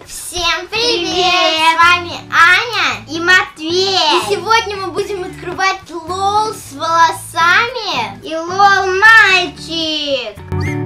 Всем привет! С вами Аня и Матвей. И сегодня мы будем открывать лол с волосами и лол мальчик.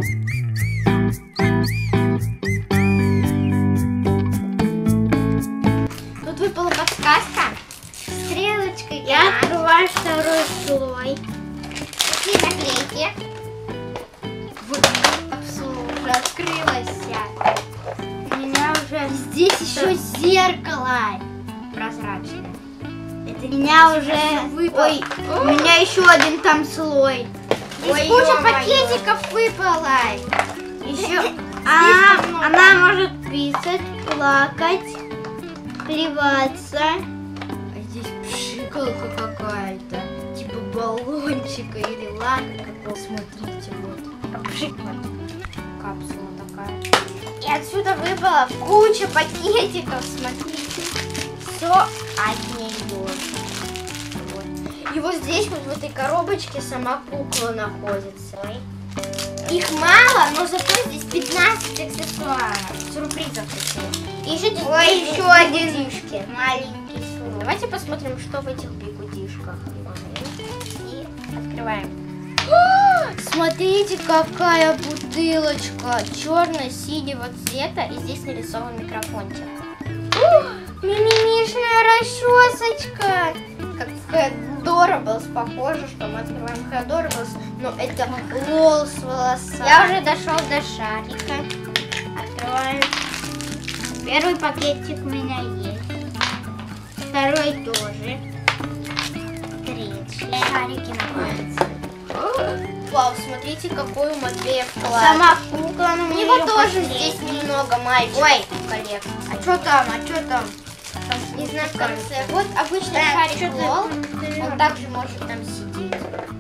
Тут выпала подсказка. Стрелочкой. Я открываю второй слой. Такие наклейки. Вот уже открылась. У меня уже здесь еще зеркало прозрачное. Это меня уже выпало. Ой, у меня еще один там слой. Здесь куча пакетиков выпала. Еще она может писать, плакать, плеваться. А здесь пшикалка какая-то, типа баллончика или лака какого. Смотрите, вот. Пшикла. Капсула такая. И отсюда выпала куча пакетиков, смотрите. Все от нее. Вот. И вот здесь вот в этой коробочке сама кукла находится. Их мало, но зато здесь 15 аксессуаров, сюрпризов. И еще здесь еще один бигудишки. Маленький слой. Давайте посмотрим, что в этих бигудишках. И открываем. Смотрите, какая бутылочка черно-синего цвета, и здесь нарисован микрофончик. Мимимишная расчесочка. Как Хэдораблс, похоже, что мы открываем Хэдораблс, но это лол с волосами. Я уже дошел до шарика. Открываем. Первый пакетик у меня есть. Второй тоже. Третий. Шарики находятся. Вау, смотрите, какой у Матвея вклад. Сама кукла, но У него тоже здесь немного мальчиков. Ой, коллекции. А что там? А что там? Не знаю, в конце. Вот обычный шарик лол. Он также может там сидеть.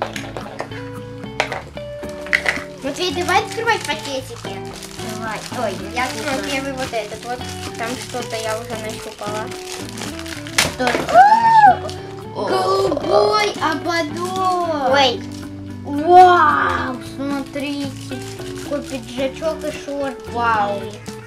Матвей, давай открывать пакетики. Давай. Ой, Я открою первый вот этот. Вот там что-то я уже нащупала. тоже что-то нащупал. Голубой ободок. Ой. Вау, смотрите. Какой пиджачок и шорты. Вау.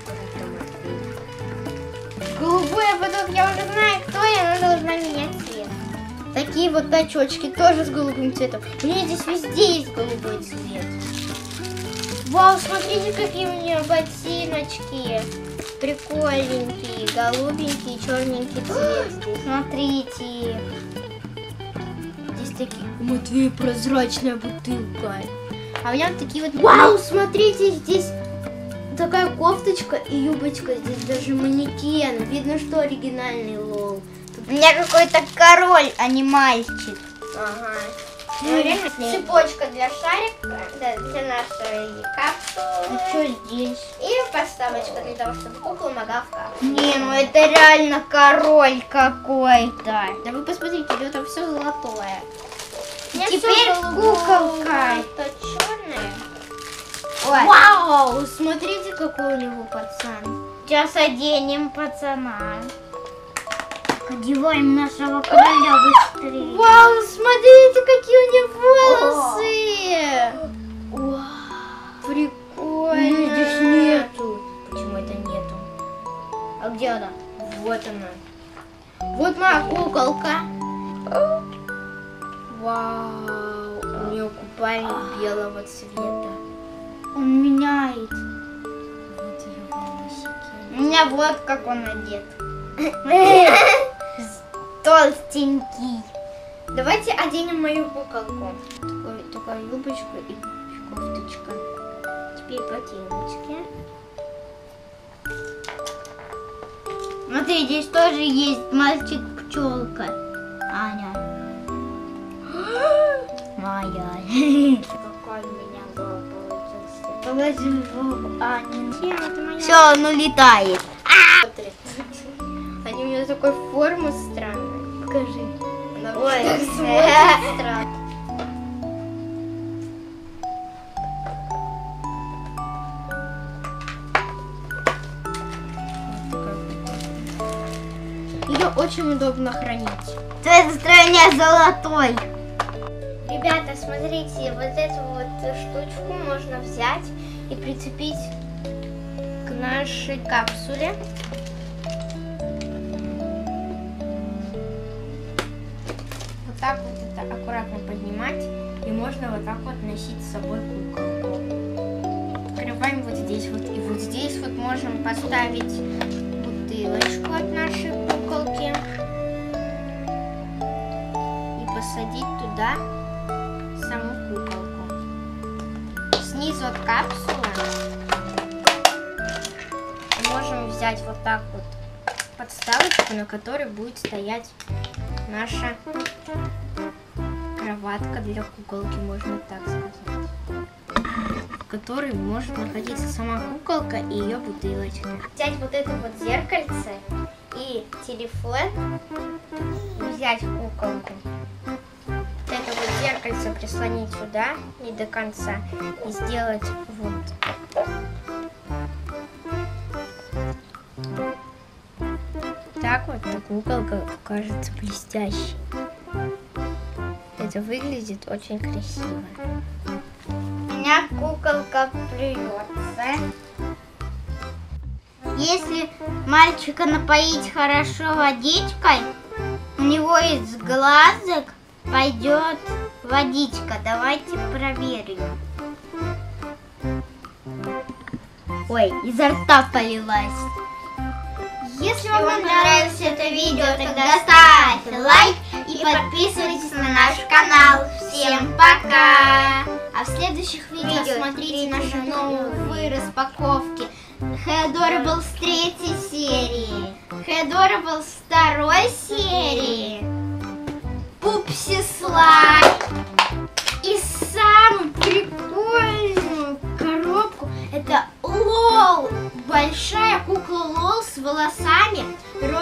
Голубой ободок, я уже знаю, кто я, она должна менять цвет. Такие вот очечки тоже с голубым цветом. У нее здесь везде есть голубой цвет. Вау, смотрите, какие у нее ботиночки. Прикольненькие, голубенький, черненький цвет здесь. Смотрите. Здесь такие, у Матвея прозрачная бутылка. А у меня вот такие вот, вау, смотрите, здесь такая кофточка и юбочка, здесь даже манекен. Видно, что оригинальный лол. У меня какой-то король, а не мальчик. Ага. Цепочка для шарика, для нашей капсулы. А что здесь? И подставочка для того, чтобы кукла могла в капсулу. Не, ну это реально король какой-то. Да вы посмотрите, у него там все золотое. Теперь куколка. Это черное. Ой. Вау, смотрите, какой у него пацан. Сейчас оденем пацана. Одеваем нашего короля быстрее. Вау, смотрите, какие у него волосы. Вау, прикольно. Здесь нету. Почему это нету? А где она? Вот она. Вот моя куколка. Вау, у нее купальник белого цвета. Он меняет. Вот ее волосики. У меня вот как он одет. Толстенький. Давайте оденем мою куколку. Такая юбочка и кофточка. Теперь ботиночки. Смотри, здесь тоже есть мальчик-пчелка. Аня. Моя. Какой у меня лоб получился. Положим в Аню. Это моя. Все, он улетает. Смотри. Они у меня такой формы странной. Покажи. Она Ой. так смотрит странно. Ее очень удобно хранить. Цвет строения золотой. Ребята, смотрите, вот эту вот штучку можно взять и прицепить к нашей капсуле. Вот так вот это аккуратно поднимать, и можно вот так вот носить с собой куколку. Открываем вот здесь вот, и вот здесь вот можем поставить бутылочку от нашей куколки и посадить туда саму куколку. Снизу от капсулы мы можем взять вот так вот подставочку, на которой будет стоять наша кроватка для куколки, можно так сказать, в которой может находиться сама куколка и ее бутылочка. Взять вот это вот зеркальце и телефон, взять куколку, вот это вот зеркальце прислонить сюда не до конца и сделать вот так вот, и куколка кажется блестящей. Это выглядит очень красиво. У меня куколка плюется. Если мальчика напоить хорошо водичкой, у него из глазок пойдет водичка. Давайте проверим. Ой, изо рта полилась. Если вам понравилось это видео, тогда ставьте лайк и подписывайтесь на наш канал. Всем пока! А в следующих видео смотрите наши новые распаковки. Headorable с 3-й серии, Headorable с 2-й серии, Пупси Слайм и самую прикольную коробку — это Лол. Большая кукла Лол с волосами